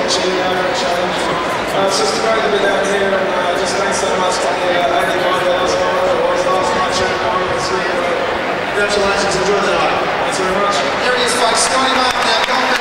actually challenge. So it's great to be down here, and just thanks so much to Andy Boyle as well. It was last night, congratulations, enjoy the night. Thanks very much. There he is, folks. Scotty Martin, our